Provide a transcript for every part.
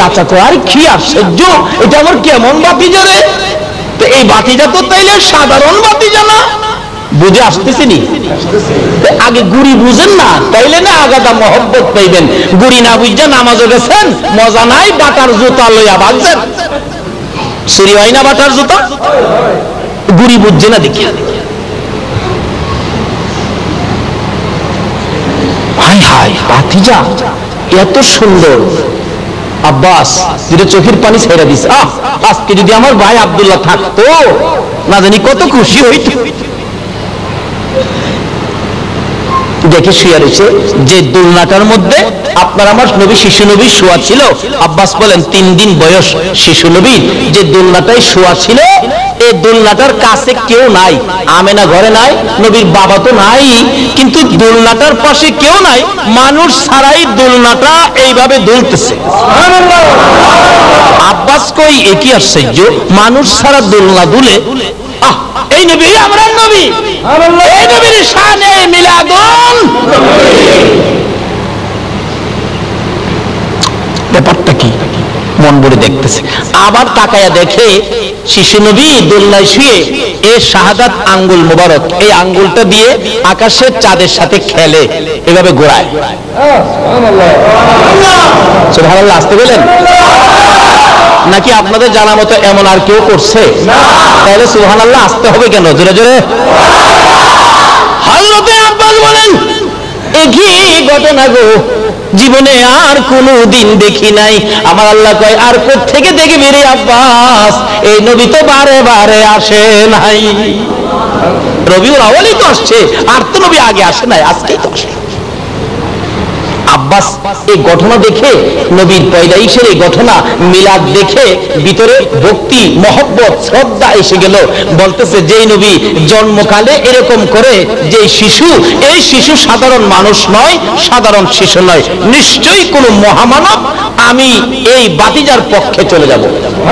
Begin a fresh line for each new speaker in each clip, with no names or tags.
চাচা তো আর কি আশ্চর্য, এটা আমার কেমন ভাতিজা রে। তো এই ভাতিজা তো তাইলে সাধারণ ভাতিজা না, বুঝে আসতেছিনি? আগে গুড়ি বুঝেন না, তাইলে না আগাদা মহব্বত পাইবেন। গুড়ি না বুঝছেন, নামাজে গেছেন, মজা নাই, বাটার জুতা লইয়া ভাগছেন। চুরি হয় না বাটার জুতা? গুড়ি বুঝছে না দেখিয়া। হাই হাই, ভাতিজা এত সুন্দর। আব্বাস যেটা চোখের পানি ছেড়ে দিছে, আজকে যদি আমার ভাই আব্দুল্লাহ থাকতো না জানি কত খুশি হইত। দেখে শুয়ে রয়েছে যে দোলনাটার মধ্যে আপনার আমার নবী শিশু নবী শোয়া ছিল। আব্বাস বলেন 3 দিন বয়স শিশু নবী যে দোলনাটায় শোয়া ছিল, এই দোলনাটার কাছে কেউ নাই। আমেনা ঘরে নাই, নবীর বাবা তো নাই, কিন্তু দোলনাটার পাশে কেউ নাই, মানুষ ছাড়াই দোলনাটা এইভাবে দুলতেছে। আব্বাস কই একই আশ্চর্য, মানুষ ছাড়া দোলনা দুলে। এই নবী আমরা নবী, এই নবীর শানে মিলাদুন। ব্যাপারটা কি মন ভরে দেখতেছে। আবার তাকায়া দেখে শিশু নবী দোলনায় শুয়ে এ শাহাদাত আঙ্গুল মোবারক, এই আঙ্গুলটা দিয়ে আকাশের চাঁদের সাথে খেলে, এভাবে ঘোরায়। সুবহানাল্লাহ, আসতে বলেন নাকি আপনাদের জানা মতো এমন আর কেউ করছে? তাহলে সুবহানাল্লাহ আসতে হবে কেন? জোরে জোরে। হযরতে আব্বাস বলেন একই ঘটনা গো, জীবনে আর কোনো দিন দেখি নাই। আমার আল্লাহ কয় আর কোত্থেকে দেখবি রে আব্বাস, এই নবী তো বারে বারে আসে নাই। রবিউল আউয়ালই তো আসছে, আর তো নবী আগে আসে নাই, আজকেই তো আসে। আব্বাস এই ঘটনা দেখে, নবীর পয়দাইশের এই ঘটনা মিলাদ দেখে ভিতরে ভক্তি, মহব্বত, শ্রদ্ধা এসে গেল। বলতেছে যেই নবী জন্মকালে এরকম করে যে শিশু, এই শিশু সাধারণ মানুষ নয়, সাধারণ শিশু নয়, নিশ্চয়ই কোনো মহামানব। আমি এই ভাতিজার পক্ষে চলে যাব।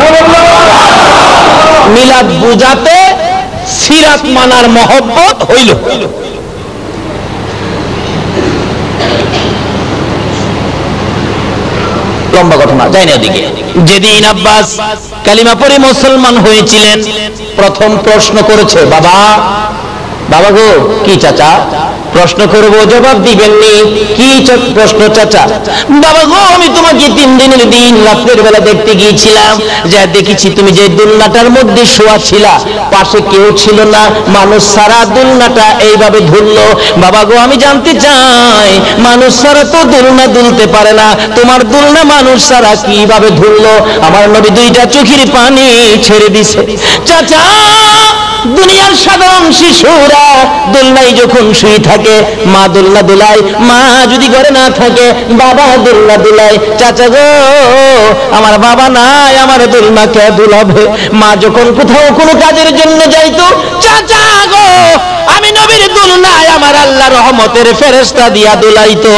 মিলাদ বুঝাতে সিরাত মানার মহব্বত হইল। লম্বা ঘটনা, যাই না ওদিকে। যেদিন আব্বাস কালিমা পড়ে মুসলমান হয়েছিলেন, প্রথম প্রশ্ন করেছে, বাবা বাবা গো। কি চাচা? প্রশ্ন করবো, জবাব দিবেননি। কি প্রশ্ন চাচা? বাবা গো, আমি তোমাকে 3 দিনের দিন রাতের বেলা দেখতে গিয়েছিলাম, যা দেখেছি তুমি যে দোলনাটার মধ্যে শোয়া ছিলা, পাশে কেউ ছিল না, মানুষ সারা দোলনাটা এইভাবে ধরলো। বাবা গো, আমি জানতে চাই, মানুষ সারা তো দোলনা দুলতে পারে না, তোমার দোলনা মানুষ সারা কিভাবে ধরলো? আমার নবী 2টা চোখের পানি ছেড়ে দিছে। চাচা, দুনিয়ার সাধারণ শিশুরা দোলনায় যখন শুয়ে থাকে, মা দোলনা দোলায়, মা যদি ঘরে না থাকে বাবা দোলনা দোলায়। চাচা গো, আমার বাবা নাই, আমার দোলনা কে দোলাবে? মা যখন কোথাও কোনো কাজের জন্য যাইতো, চাচা গো, আমি নবীর দোলনায় আমার আল্লাহ রহমতের ফেরেশতা দিয়া দোলাইতো।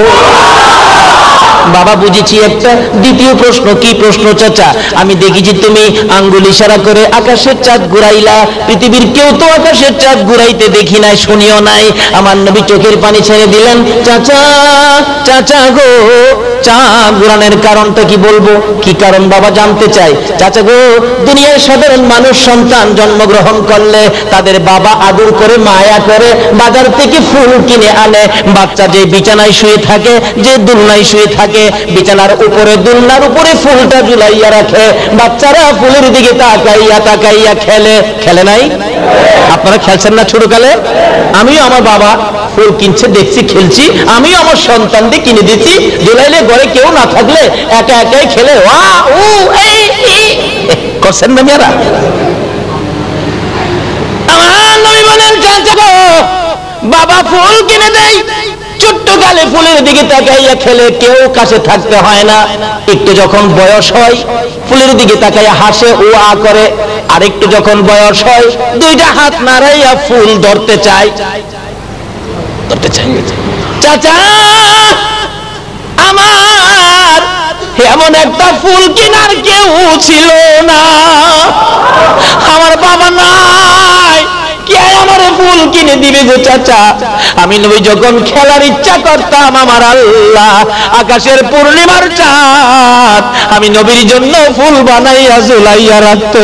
বাবা বুঝেছি একটা। দ্বিতীয় প্রশ্ন, কি প্রশ্ন চাচা? আমি দেখেছি তুমি আঙ্গুল ইশারা করে আকাশের চাঁদ ঘুরাইলা, পৃথিবীর কেউ তো আকাশের চাঁদ ঘুরাইতে দেখি নাই, শুনিও নাই। আমার নবী চোখের পানি ছেড়ে দিলেন। চাচা, চাচা গো, চাঁদ ঘুরানোর কারণটা কি বলবো? কি কারণ বাবা জানতে চাই? চাচা গো, দুনিয়ার সাধারণ মানুষ সন্তান জন্মগ্রহণ করলে তাদের বাবা আদর করে, মায়া করে, বাজার থেকে ফুল কিনে আনে। বাচ্চা যে বিছানায় শুয়ে থাকে, যে দোলনায় শুয়ে থাকে, বিছানার উপরে দোলনার উপরে ফুলটা ঝুলাইয়া রাখে। বাচ্চারা ফুলের দিকে তাকাইয়া তাকাইয়া খেলে। খেলে নাই? আপনারা খেলছেন না ছোটকালে? আমিও আমার বাবা ফুল কিনছে দেখছি, খেলছি। আমিও আমার সন্তানদের কিনে দিচ্ছি, ঝুলাইলে ঘরে কেউ না থাকলে একা একাই খেলে। করছেন না মেয়েরা? আমার নবী বলেন, চাচা গো, বাবা ফুল কিনে দেয়, ছোট্ট কালে ফুলের দিকে তাকাইয়া খেলে, কেউ কাছে থাকতে হয় না। একটু যখন বয়স হয়, ফুলের দিকে তাকাইয়া হাসে, ও আ করে। আরেকটু যখন বয়স হয়, 2টা হাত নাড়াইয়া ফুল ধরতে চায়, ধরতে চায়। চাচা, আমার এমন একটা ফুল কেনার কেউ ছিল না, আমার বাবা নাই, কে আমার ফুল কিনে দিবে গো চাচা? আমি নবী যখন খেলার ইচ্ছা করতাম, আমার আল্লাহ আকাশের পূর্ণিমার চাঁদ আমি নবীর জন্য ফুল বানাইয়া ঝুলাইয়া রাখতো।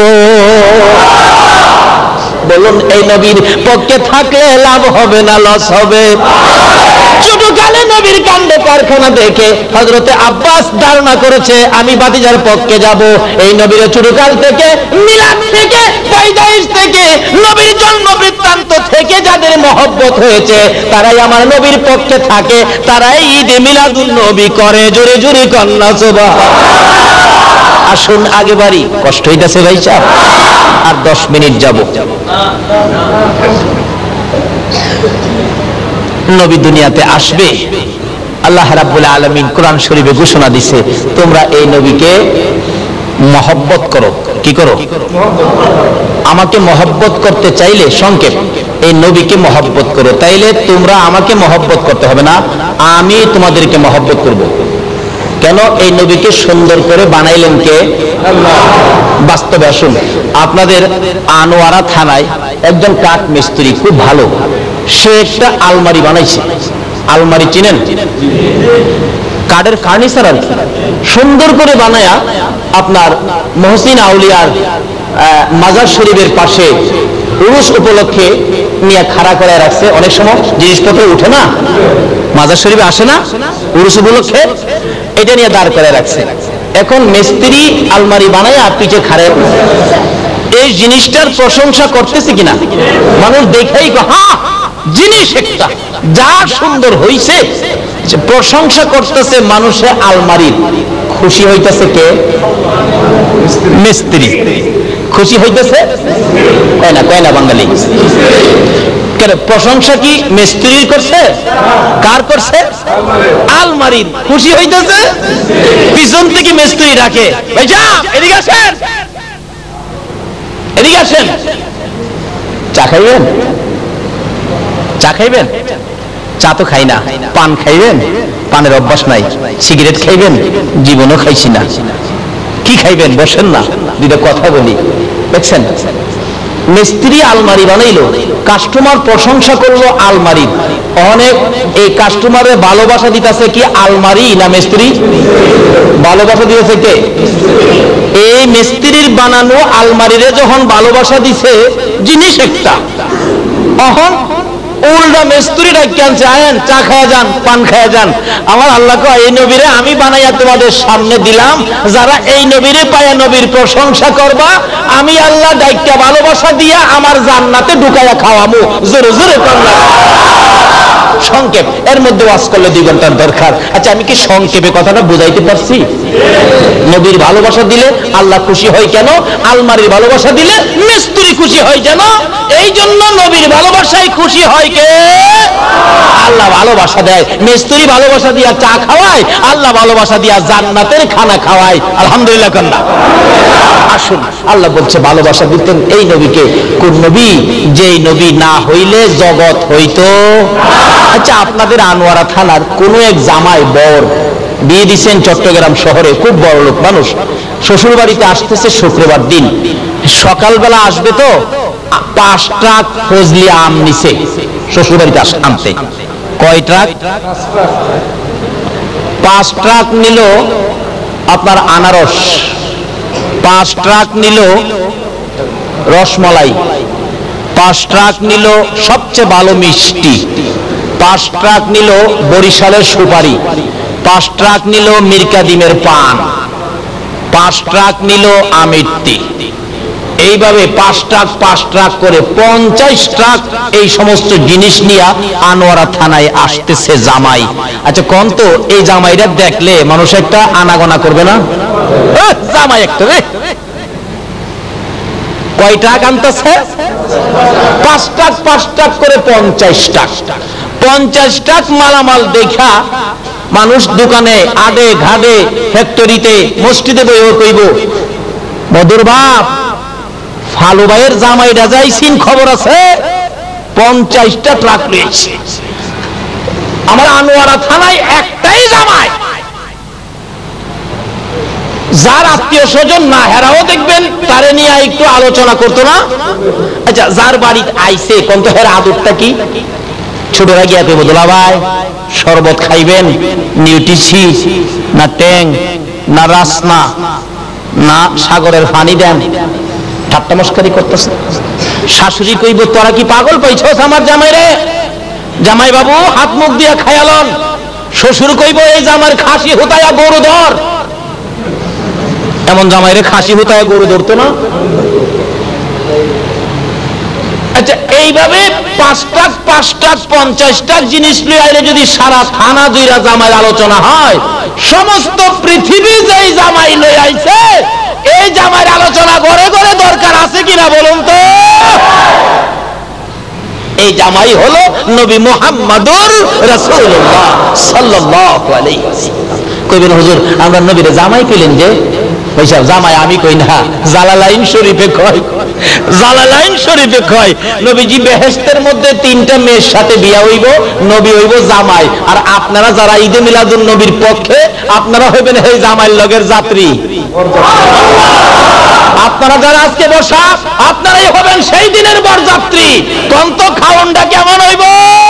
বলুন এই নবীর পক্ষে থাকলে লাভ হবে না লস হবে? ছোটকালে নবীর কাণ্ডে কারখানা দেখে হযরতে আব্বাস ধারণা করেছে আমি ভাতিজার পক্ষে যাব। এই নবীর ছোটকাল থেকে, মিলাদ থেকে, পয়দাইশ থেকে, নবীর জন্ম বৃত্তান্ত থেকে যাদের মহব্বত হয়েছে তারাই আমার নবীর পক্ষে থাকে, তারাই ঈদে মিলাদুন নবী করে। জোরে জোরে কন্যা সুবহানাল্লাহ। আসুন আগে বাড়ি, কষ্ট হইতাছে ভাই সাহেব, আর 10 মিনিট যাব। নবী দুনিয়াতে আসবে, আল্লাহ রাব্বুল আলামিন কোরআন শরীফে ঘোষণা দিছে তোমরা এই নবীকে মহব্বত করো। কি করো? আমাকে মহব্বত করতে চাইলে সংক্ষেপ এই নবীকে মহব্বত করো, তাইলে তোমরা আমাকে মহব্বত করতে হবে না, আমি তোমাদেরকে মহব্বত করব। কেন? এই নবীকে সুন্দর করে বানাইলেন কে? আল্লাহ। বাস্তবে আসুন, আপনাদের আনোয়ারা থানায় একজন কাঠ মিস্ত্রি খুব ভালো, সে একটা আলমারি বানাইছে। আলমারি চিনেন? কাঠের ফার্নিচার আর কি, সুন্দর করে বানায়া আপনার মহসিন আউলিয়ার মাজার শরীফের পাশে উরুস উপলক্ষে নিয়ে খাড়া করে রাখছে। অনেক সময় জিনিসপত্র উঠে না, মাজার শরীফে আসে না, উরুস উপলক্ষে এটা নিয়ে দাঁড় করে রাখছে। এখন মিস্ত্রি আলমারি বানায় পিছে খাড়ে এই জিনিসটার প্রশংসা করতেছে কিনা? মানুষ দেখেই হ্যাঁ জিনিস একটা যা সুন্দর হইছে, প্রশংসা করতেছে মানুষে আলমারির। খুশি হইতেছে কে? মিস্ত্রি। খুশি হইতেছে কয় না বাঙালি? কেন? প্রশংসা কি মিস্ত্রির করছে? কার করছে? আলমারির। খুশি হইতেছে, পিছন থেকে মিস্ত্রি ডাকে ভাইজান এদিকে আসেন, এদিকে আসেন, চা খাইবেন? চা খাইবেন? চা তো খাই না। পান খাইবেন? পানের অভ্যাস নাই। সিগারেট খাইবেন? জীবনও খাইছি না। কি খাইবেন? বসেন না, দুইটা কথা বলি। দেখছেন, মিস্ত্রি আলমারি বানাইলো, কাস্টমার প্রশংসা করলো আলমারির। অনেক এই কাস্টমারের ভালোবাসা দিতেছে কি আলমারি না মিস্ত্রি? ভালোবাসা দিতেছে কে? এই মিস্ত্রির বানানো আলমারিরে যখন ভালোবাসা দিছে জিনিস একটা, তখন উল্টা মিস্ত্রি ডাকি আনছে আয়েন চা খায়া যান, পান খায়া যান। আমার আল্লাহ কয় এই নবীরে আমি বানাইয়া তোমাদের সামনে দিলাম, যারা এই নবীরে পায়া নবীর প্রশংসা করবা আমি আল্লাহ ডাইকা ভালোবাসা দিয়া আমার জান্নাতে ঢুকাইয়া খাওয়ামু। জোরে জোরে কন্যা। সংক্ষেপ, এর মধ্যে ওয়াজ করলে 2 ঘন্টার দরকার। আচ্ছা আমি কি সংক্ষেপে কথাটা বুঝাইতে পারছি? নবীর ভালোবাসা দিলে আল্লাহ খুশি হয় কেন? আলমারির ভালোবাসা দিলে মিস্ত্রি খুশি হয় কেন? এই জন্য নবীর ভালোবাসায় খুশি হয় কে? আল্লাহ ভালোবাসা দেয়। মিস্ত্রি ভালোবাসা দিয়া চা খাওয়ায়, আল্লাহ ভালোবাসা দিয়া জান্নাতের খানা খাওয়ায়। আলহামদুলিল্লাহ কন্যা। আসুন, আল্লাহ বলছে ভালোবাসা দিতেন এই নবীকে। কোন নবী? যেই নবী না হইলে জগৎ হইতো। আচ্ছা আপনাদের আনোয়ারা থানার কোন এক জামাই বর বিয়ে দিচ্ছেন চট্টগ্রাম শহরে, খুব বড় লোক মানুষ, শ্বশুর বাড়িতে আসতেছে শুক্রবার দিন, সকালবেলা আসবে তো 5 ট্রাক ফজলি আম নিছে শ্বশুর বাড়িতে আনতে। কয় ট্রাক? 5 ট্রাক নিল আপনার আনারস, 5 ট্রাক নিল রসমালাই, 5 ট্রাক নিল সবচেয়ে ভালো মিষ্টি, 5 ট্রাক নিল বরিশালের সুপারি, 5 ট্রাক নিল মিরকাদিমের পান, 5 ট্রাক নিল আমিত্তি। এইভাবে 5 ট্রাক করে 50 ট্রাক এই সমস্ত জিনিস নিয়ে আনোয়ারা থানায় আসতেছে জামাই। আচ্ছা কোন তো এই জামাইরা দেখলে মানুষ একটা আনাগোনা করবে না? জামাই একটা রে, কয় ট্রাক আনতেছে? 5 ট্রাক করে 50 ট্রাক। 50 ট্রাক মালামাল দেখা মানুষ দোকানে, আডে ঘাডে, ফ্যাক্টরিতে, মসজিদে বইও কইব মধুর বাপ ফালু ভাইয়ের জামাইটা যাইছিন, খবর আছে 50টা ট্রাক রয়েছে। আমার আনোয়ারা থানায় একটাই জামাই, যার আত্মীয় স্বজন না হেরাও দেখবেন তারে নিয়ে একটু আলোচনা করতো না। আচ্ছা যার বাড়িতে আইছে কোন তো হের আদরটা কি? ছোটরা গিয়া কইব দোলা ভাই শরবত খাইবেন, নিউট্রিসি না ট্যাং না রাসনা না সাগরের পানি দেন? ঠাট্টা মস্করি করতেছে। শাশুড়ি কইব তোরা কি পাগল পাইছস আমার জামাই রে? জামাই বাবু হাত মুখ দিয়া খায়ালন। শ্বশুর কইব এই জামার খাসি হুতায়া গরু ধর। এমন জামাইরে খাসি হুতায়া গরু ধরতো না? আচ্ছা, এইভাবে ৫টা ৫টা জিনিস লইয়া আইলে যদি সারা থানা জুইরা জামাই আলোচনা হয়, সমস্ত পৃথিবী যেই জামাই লই আইছে এই জামাইর আলোচনা ঘরে ঘরে দরকার আছে কিনা বলুন তো? এই জামাই হলো নবী মুহাম্মদুর রাসূলুল্লাহ সাল্লাল্লাহু আলাইহি ওয়াসাল্লাম। কইবেন হুজুর আমরা নবীরে জামাই কইলেন যে? ওইসব জামাই আমি কই না, জালালাইন শরীফে কয়। জালালাইন শরীফে কয় নবীজি বেহেশতের মধ্যে ৩টা মেয়ের সাথে বিয়া হইব, নবী হইব জামাই। আর আপনারা যারা ঈদে মিলাদুন নবীর পক্ষে, আপনারা হইবেন এই জামাইয়ের লগের যাত্রী। আপনারা যারা আজকে বসা, আপনারাই হবেন সেই দিনের বরযাত্রী। কন্ত খাওনটা কেমন হইব?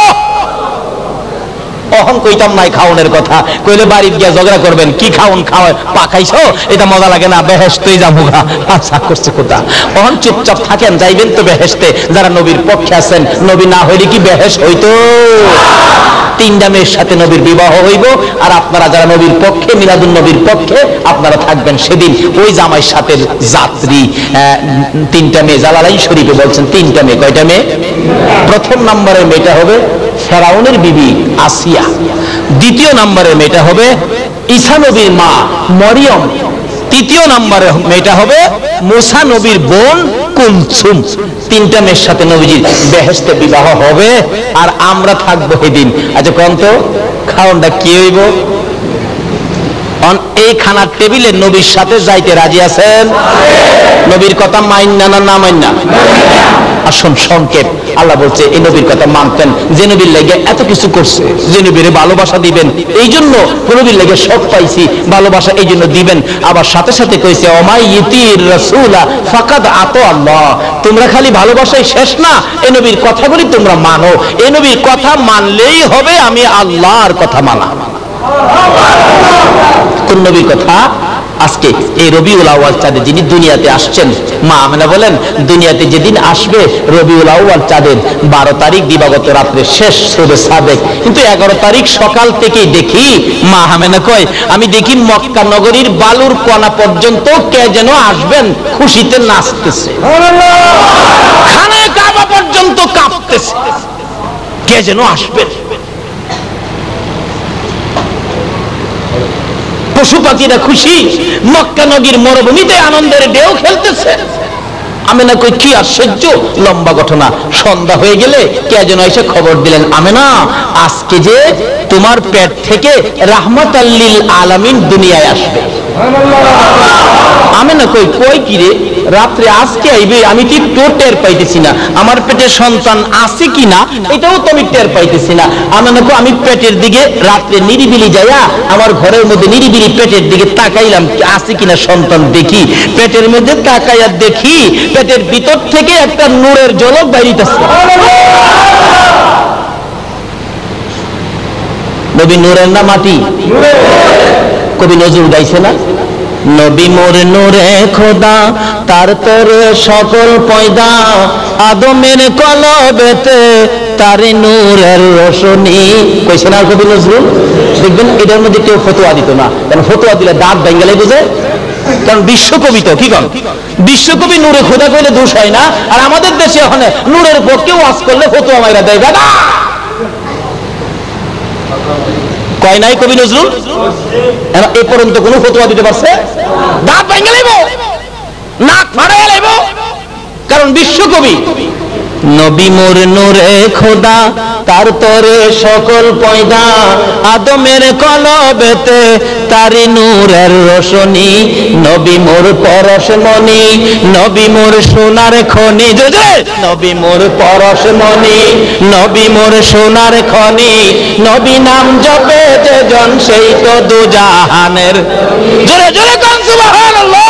অহং কইতাম নাই খাওনের কথা, কইলে বাড়িতে গিয়া ঝগড়া করবেন। কি খাওন খাওয়ায় পাকাইছো, এটা মজা লাগে না, বেহেশতেই যাবুগা। আচ্ছা করছে কথা। অহন চুপচাপ থাকেন, যাইবেন তো বেহেশতে যারা নবীর পক্ষে আছেন। নবী না হইলে কি বেহেশ হইতো? ৩টা মেয়ের সাথে নবীর বিবাহ হইব, আর আপনারা যারা নবীর পক্ষে, মিলাদুন নবীর পক্ষে, আপনারা থাকবেন সেদিন ওই জামাইয়ের সাথে যাত্রী। ৩টা মেয়ে জালালাইন শরীফে বলছেন ৩টা মেয়ে। কয়টা মেয়ে? প্রথম নম্বরের মেয়েটা হবে ফেরাউনের বিবি আসিয়া। দ্বিতীয় নম্বরের মেয়েটা হবে ঈসা নবীর মা মরিয়ম। তৃতীয় নম্বরের মেয়েটা হবে মুসা নবীর বোন কুলসুম। ৩টা মেয়ের সাথে নবীজির বেহেশতে বিবাহ হবে, আর আমরা থাকবো সেদিন। আচ্ছা কোন তো খাওনটা কি হইব? এই খানার টেবিলে নবীর সাথে যাইতে রাজি আছেন? নবীর কথা মাইন্না না না মাইন্না? আসুন সংক্ষেপ। আল্লাহ বলছে এই নবীর কথা মানতেন, যে নবীর লেগে এত কিছু করছে, যে নবীরে ভালোবাসা দিবেন এই জন্য, নবীর লেগে সব পাইছি ভালোবাসা এই জন্য দিবেন। আবার সাথে সাথে কইছে ওমাই ইতির রাসূলা ফাকাদ আতা আল্লাহ। তোমরা খালি ভালোবাসাই শেষ না, এই নবীর কথাগুলি তোমরা মানো। এই নবীর কথা মানলেই হবে আমি আল্লাহর কথা মানা। কোন নবীর কথা? আজকে এই রবিউল আউয়াল চাঁদে যিনি দুনিয়াতে আসছেন, মা আমেনা বলেন দুনিয়াতে যেদিন আসবে রবিউল আউয়াল চাঁদের 12 তারিখ দিবাগত রাত্রে শেষ সূরা সাদেক, কিন্তু 11 তারিখ সকাল থেকেই দেখি, মা আমেনা কয় আমি দেখি মক্কা নগরীর বালুর কণা পর্যন্ত কে যেন আসবেন খুশিতে নাচতেছে, খানায়ে কাবা পর্যন্ত কাঁপতেছে, কে যেন আসবেন। পশু পাখিরা খুশি, মক্কা নগরীর মরুভূমিতে আনন্দের ঢেউ খেলতেছে। আমেনা কই কি আশ্চর্য, লম্বা ঘটনা। সন্ধ্যা হয়ে গেলে কে যেন এসে খবর দিলেন, আমেনা আজকে যে তোমার পেট থেকে রাহমাতাল লিল আলামিন দুনিয়ায় আসবে। আমেনা কই কই কি রে, রাত্রে আজকে আইবে? আমি কি টের পাইতেছি না, আমার পেটে সন্তান আছে কিনা এটাও তো আমি টের পাইতেছি না। আমেনা কই আমি পেটের দিকে রাত্রে নিরিবিলি যাইয়া আমার ঘরের মধ্যে নিরিবিলি পেটের দিকে তাকাইলাম আছে কিনা সন্তান দেখি। পেটের মধ্যে তাকাইয়া দেখি পেটের ভিতর থেকে একটা নূরের ঝলক বাইরিতেছে। নবী নূরের না মাটি? কবি নজরুল গাইছে না, নবী মোর নূরে খোদা তার তরে সকল পয়দা, আদমের কলবেতে তার নূরের রোশনী। কইছে না কবি নজরুল? দেখবেন এটার মধ্যে কেউ ফতোয়া দিত না, কারণ ফতোয়া দিলে দাঁত ভেঙ্গালে বুঝে, কারণ বিশ্বকবি তো কি কন, বিশ্বকবি নূরে খোদা কইলে দোষ হয় না। আর আমাদের দেশে ওখানে নূরের পক্ষে ওয়াজ করলে ফতোয়া মাইরা দেয় বেটা। কয় নাই কবি নজরুল? এ পর্যন্ত কোন ফতোয়া দিতে পারছে? দাঁত ভেঙে লাইব, নাক ফাড়াইয়া লাইব, কারণ বিশ্বকবি। নবী মোর নূরে খোদা তার তরে সকল পয়দা, আদমের কলবেতে তারি নূরের রোশনী, নবী মোর পরশমণি, নবী মোর সোনার খনি, নবী মোর পরশমণি, নবী মোর সোনার খনি, নবী নাম জপে যে জন সেই তো দুজাহানের। জোরে জোরে কোন সুবহানাল্লাহ।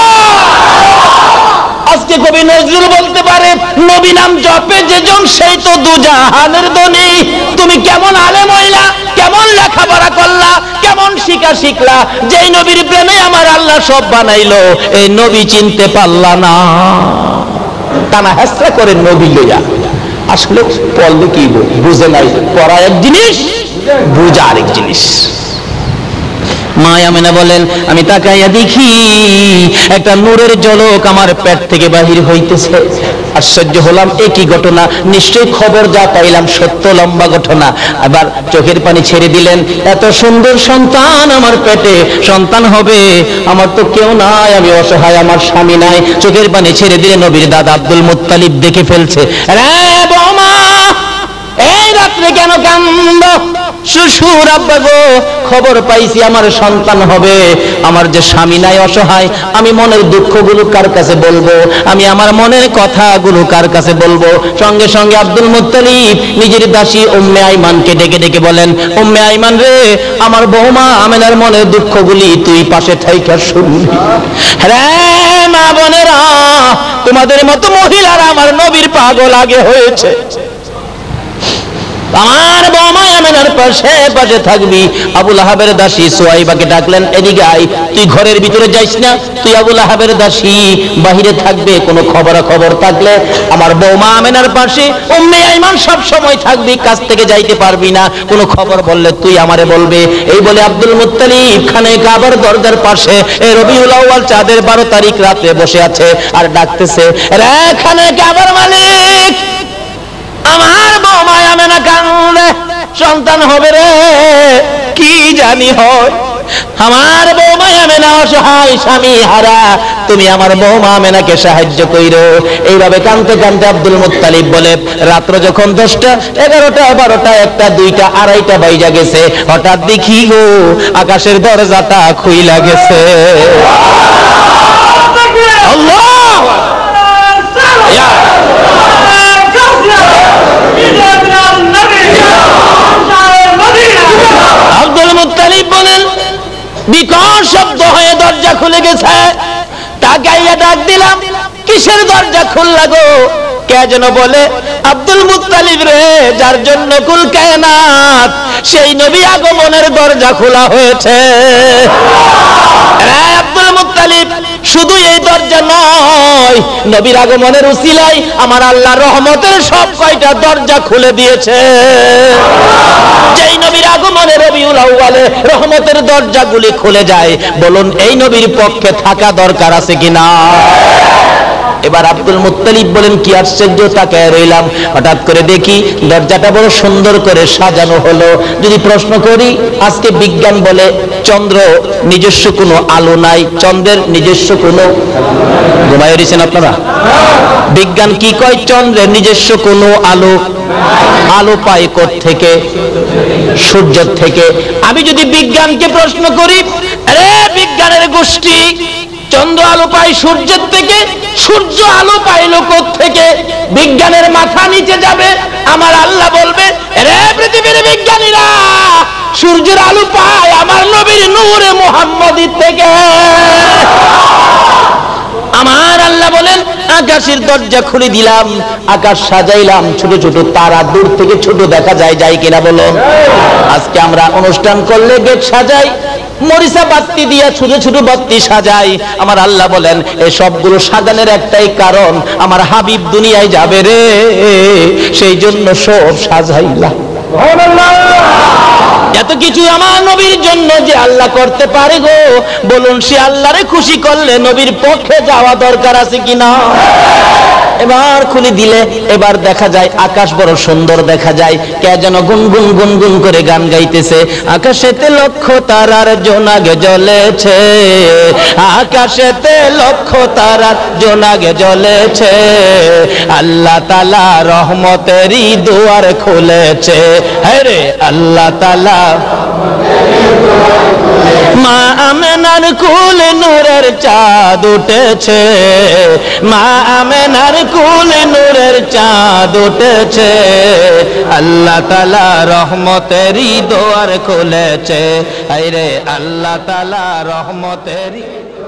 আজকে কবি নজরুল বলতে পারে নবী নাম জপে যেজন সেই তো দুজাহানের ধনী। তুমি কেমন আলেম হইলা, কেমন লেখাপড়া করলা, কেমন শিখা শিখলা, যেই নবীর প্রেমে আমার আল্লাহ সব বানাইলো, এই নবী চিনতে পারলা না। টানা হেসরা করে নবী লইয়া, আসলে পড়লে কি বুঝে নাই, পড়া এক জিনিস, বুঝা আরেক জিনিস। মা আমেনা বলেন, আমি তাকাইয়া দেখি একটা নূরের ঝলক আমার পেট থেকে বাহির হইতেছে। আশ্চর্য হলাম, একই ঘটনা, নিশ্চয়ই খবর যা পাইলাম সত্য, লম্বা ঘটনা। আবার চোখের পানি ছেড়ে দিলেন, এত সুন্দর সন্তান আমার পেটে, সন্তান হবে, আমার তো কেউ নাই, আমি অসহায়, আমার স্বামী নাই। চোখের পানি ছেড়ে দিলে নবীর দাদা আব্দুল মুত্তালিব দেখে ফেলছে। রে বৌমা, এই রাত্রে কেন কান্দ? শ্বশুর আব্বা গো, খবর পাইছি আমার সন্তান হবে, আমার যে স্বামী নাই, অসহায়, আমি মনের দুঃখগুলো কার কাছে বলবো, আমি আমার মনের কথাগুলো কার কাছে বলবো? সঙ্গে সঙ্গে আব্দুল মুত্তালিব নিজের দাসী উম্মে আইমানকে ডেকে ডেকে বলেন, উম্মে আইমান রে, আমার বৌমা আমেনার মনের দুঃখগুলি তুই পাশে থাইকা শুনবি। রে মা বোনেরা, তোমাদের মতো মহিলারা আমার নবীর পাগল আগে হয়েছে, আমার বৌমা আমেনার পাশে পাশে থাকবি। আবু লাহাবের দাসী সুয়াইবাকে ডাকলেন, এদিকে আয়, তুই ঘরের ভিতরে যাইস না, তুই আবু লাহাবের দাসী বাহিরে থাকবে, কোনো খবর থাকলে আমার বৌমা আমেনার পাশে উম্মে আইমান সব সময় থাকবি, কাছ থেকে যাইতে পারবি না, কোনো খবর বললে তুই আমারে বলবে। এই বলে আব্দুল মুত্তালিব খানে কাবার দরজার পাশে রবিউল আউয়াল চাঁদের 12 তারিখ রাতে বসে আছে আর ডাকতেছে, রে খানে কাবার মালিক, আমার বৌমা আমেনা কান্দে, সন্তান হবে রে, কি জানি হয়, আমার বৌমা আমেনা অসহায়, স্বামী হারা, তুমি আমার বৌমা আমেনাকে সাহায্য কইরো। এইভাবে কাঁদতে কাঁদতে আব্দুল মুত্তালিব বলে, রাত্র যখন 10টা, 11টা, 12টা, 1টা, 2টা, 2:30 বাইজা গেছে, হঠাৎ দেখি গো আকাশের দরজাটা খুইলা গেছে। আল্লাহ, আব্দুল মুত্তালিব বলেন, বিকট শব্দ হয়ে দরজা খুলে গেছে। তাকাইয়া ডাক দিলাম, কিসের দরজা খুললা গো? কে যেন বলে, আব্দুল মুত্তালিব রে, যার জন্য কুল কায়নাত, সেই নবী আগমনের দরজা খোলা হয়েছে। আব্দুল মুত্তালিব, শুধু এই দরজা নয়, নবীর আগমনের উসিলায় আমার আল্লাহ রহমতের সব কয়টা দরজা খুলে দিয়েছে। যেই নবীর আগমনে রবিউল আউয়ালে রহমতের দরজাগুলি খুলে যায়, বলুন এই নবীর পক্ষে থাকা দরকার আছে কিনা? এবার আব্দুল মুত্তালিব বলেন, কি আশ্চর্য, তাকায় রইলাম, হঠাৎ করে দেখি দরজাটা বড় সুন্দর করে সাজানো হলো। যদি প্রশ্ন করি, আজকে বিজ্ঞান বলে চন্দ্র নিজস্ব কোনো আলো নাই, চন্দ্রের নিজস্ব কোনো, ঘুমায় রয়েছেন আপনারা? বিজ্ঞান কি কয়? চন্দ্রের নিজস্ব কোনো আলো, আলো পায় কোথা থেকে? সূর্য থেকে। আমি যদি বিজ্ঞানকে প্রশ্ন করি, আরে বিজ্ঞানের গোষ্ঠী, চন্দ্র আলো পায় সূর্যের থেকে, সূর্য আলো পাইল কোথা থেকে? বিজ্ঞানের মাথা নিচে যাবে, আমার আল্লাহ বলবে, রে পৃথিবীর বিজ্ঞানীরা, সূর্যের আলো পায় আমার নবীর নূরে মুহাম্মদীর থেকে। আমার আল্লাহ বলেন, আকাশের দরজা খুলে দিলাম, আকাশ সাজাইলাম, ছোট ছোট তারা দূর থেকে ছোট দেখা যায়, যায় কিনা বলো? আজকে আমরা অনুষ্ঠান করলে গেট সাজাই, মরিচা বাতি দিয়া ছোট ছোট বাতি সাজাই। আমার আল্লাহ বলেন, এই সবগুলো সাজানোর একটাই কারণ, আমার হাবিব দুনিয়ায় যাবে রে, সেই জন্য সব সাজাইলাম। এত কিছু আমার নবীর জন্য যে আল্লাহ করতে পারে গো, বলুন সে আল্লাহরে খুশি করলে নবীর পক্ষে যাওয়া দরকার আছে কিনা? এবার খুলে দিলে এবার দেখা যায় আকাশ বড় সুন্দর দেখা যায়। কে যেন গুনগুন গুনগুন করে গান গাইতেছে, আকাশেতে লক্ষ তারার জোনাগে জ্বলেছে, আকাশেতে লক্ষ তারার জোনাগে জ্বলেছে, আল্লাহ তাআলা রহমতেরই দুয়ার খুলেছে। হ্যাঁ রে, আল্লাহ তাআলা মা আমেনার কুলে নূরের চাঁদ উঠেছে, মা আমেনার কুলে নূরের চাঁদ উঠেছে, আল্লাহ তাআলা রহমতেরই দুয়ার খুলেছে। আরে আল্লাহ তাআলা রহমতেরই